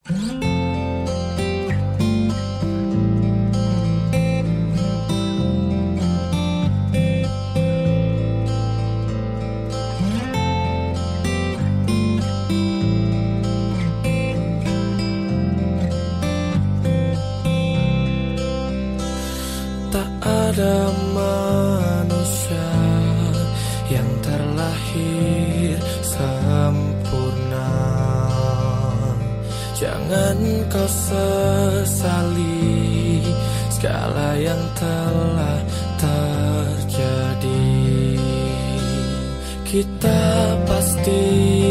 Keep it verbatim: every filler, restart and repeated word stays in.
Tak ada manusia yang terlahir sempurna. Jangan kau sesali segala yang telah terjadi. Kita pasti